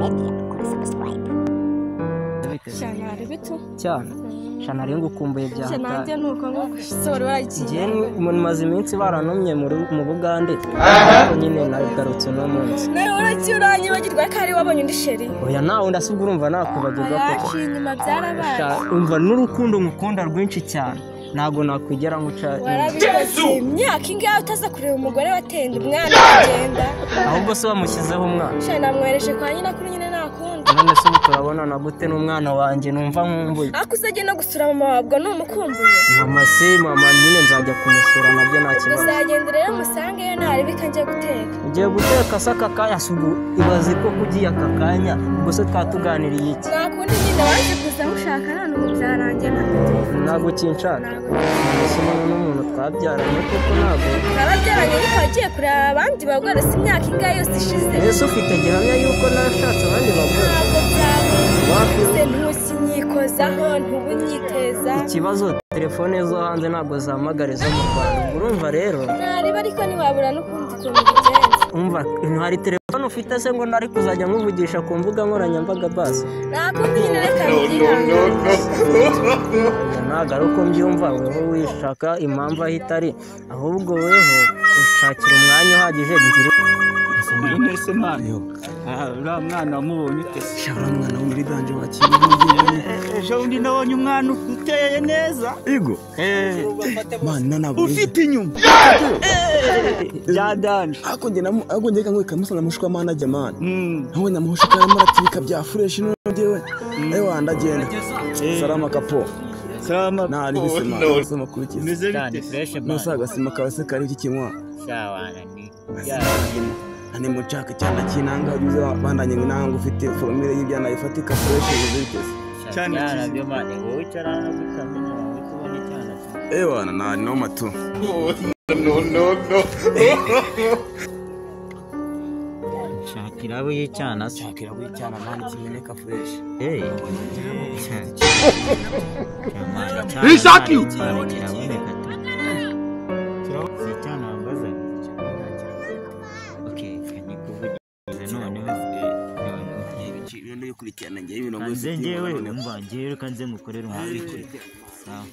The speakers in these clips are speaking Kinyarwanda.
Media kuri subscribe. Shanari bitu cyane shanari ngukumbuye bya Shananje nuko ngo soro bagiye maze iminsi baranumye mu Bugande ariko nyine nagarutse no munsi nawe uracyuranye bagirwa kari wabonye undi sheri oya nawe ndasubwo urumva nakubagirwa ko inyuma byarabaye umva n'urukundo ngukunda rwinshi cyane ntago nakwigera nguca Yesu imyaka ingahe utaza kureba umugore watenda umwana agenda ahubwo se bamushyizeho umwana shana mwereje kwa nyina kuri nyine nakunda none se turabona na gute n'umwana wanjye numva nkumbuye akuzaje no gusura mama wabwo numukumbuye mama nyine nzajya kumusura nabyo nta kibazo uzagenda rero musange yo ntari bikanje guteka ugiye guteka saka kaya subu ibaze ko kugiye akakanya ubwo se twatuganiriye iki nakundi nyine waje kuza mushaka none ubu byarangiye ntago kinshaka Nasoma n'umuntu twabyaranye kuko ntago ababyaranye ariko agiye kureba abandi bagore si imyaka ingahe yose ishize Yesu ufite gihamya yuko nashatse abandi bagore ntabwo byawe ntusinyikozaho ntubunyiteza ikibazo telefone zo hanze ntabwo zahamagara zo mu Rwanda urumva rero ntariba ariko ntiwabura n'ukundi kuntu bigenza umva hari telefone ufite se ngo nari kuzajya nkuvugisha ku mbuga nkoranyambaga basi nakundi nyine reka ntabwo ari uko mbyumva weho wishaka impamvu aho itari ahubwo weho ushakira umwanya uhagije None se mwana uriya mwana wamubonye ute se uriya mwana wo muri danje wakira ejo undi nabonye umwana uteye neza Igo mana ntabwo ufite inyuma bya danje ako njye kangoye kamusanga mushwa mana jamani ntabwo namuhusha kandi muratirika bya fresh n'jewe ewa ndagenda salama kapo salama nari bisema soma kurikiza meze bite fresh man nusaga sima kabase kari iki kinywa shawana ni ane muchaka cyane kinanga yuze bandanye nanga ufite formule y'ibyana ifatika fresh n'ibitese cyane nabyo mane wowe cyarana gutamenya wowe kubona cyane ewa na no matu no shakira abo yicyana shakira wicyana nani kimeneka fresh Ishaki kiraboneka tu sicyana mbaza okay kani kuvugiza noneho ibintu yo kurikirana ngiye ibintu kanze ngewe umva ngewe kanze ngukorera umwabikore sawa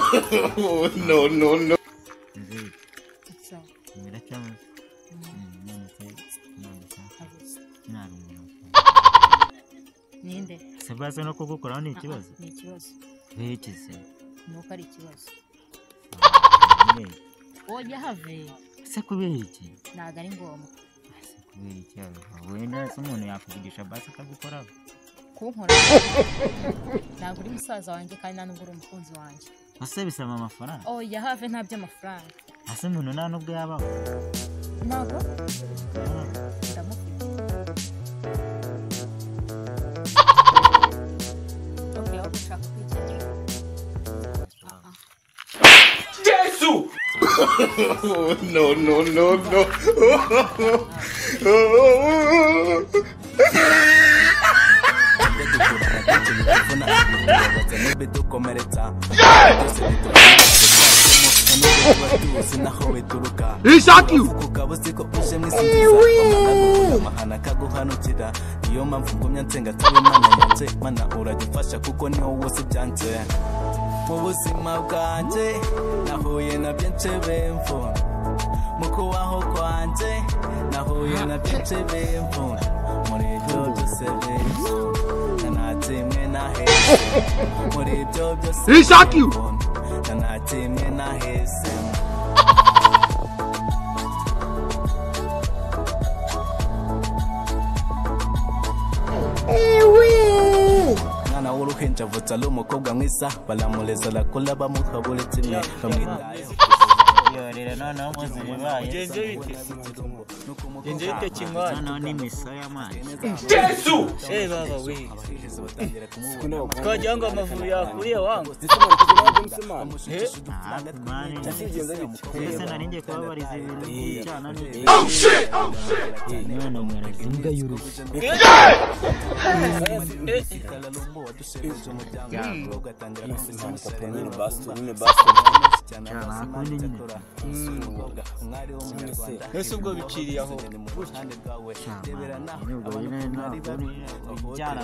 no Miracyamo Ninde? Sebaza no kugukoraho ni ikibazo. Ni ikibazo. Bekize. Nuko ari ikibazo. Oya have. Se kubera iki? Naga ari ngombwa. Se kubera iki wenda se umuntu yakuvugisha basi akagukoraho. Kunkora. Naga uri musaza wanjye kandi nanubwo uri umukunzi wanjye. Ase bisaba amafaranga. Oya have nta by'amafaranga. Ase umuntu nta nubwo yabaho. Nago? Ndamufite. Yesu no Ishaki mahana kaguhanukira iyo mpamvu ngumya nsenga tawe mana yanze mana uragifasha kuko niho wose byanze mu buzima bwanjye nahuye na byinshi bemvu mu kubaho kwanjye nahuye na byinshi bemvu muri ibyo byose bemvu ntanakimwe naheze muri ibyo byose Ishaki ntanakimwe naheze mwana w'uruhinja avutse ari umukobwa mwiza baramureza arakura bamuha buri kimwe bamwitayeho Yorera noneho muzi bibaye. Genje bite kimwana Noneho ni misaya manje. Yesu baba we twagira ngo amavubi yakuriye wangu Ese nari ngiye kubabariza ibintu by'icana n'ibindi. Oh shit None mwarazi imbwa y'uruzi. cyane amazi imana icyakora umukobwa umwari w'umunyarwanda ese ubwo biciriye aho mu ruhande rwawe rebera nawe nubwo nyine ntabwo ibyara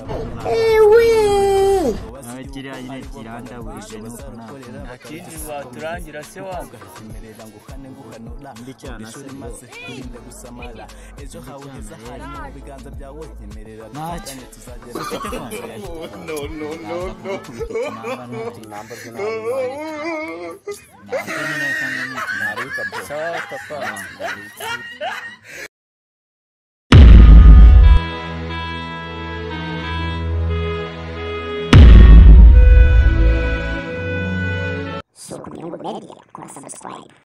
kiriya nyine kirandabuje nuko nta kindi waturangira se wanga imerera ngo kane nguhanura ishuri maze irinde gusamara ejo hawe heza hari mu biganza byawe nyemerera dufatanye tuzagera sawa papa Soko Media, com subscribe.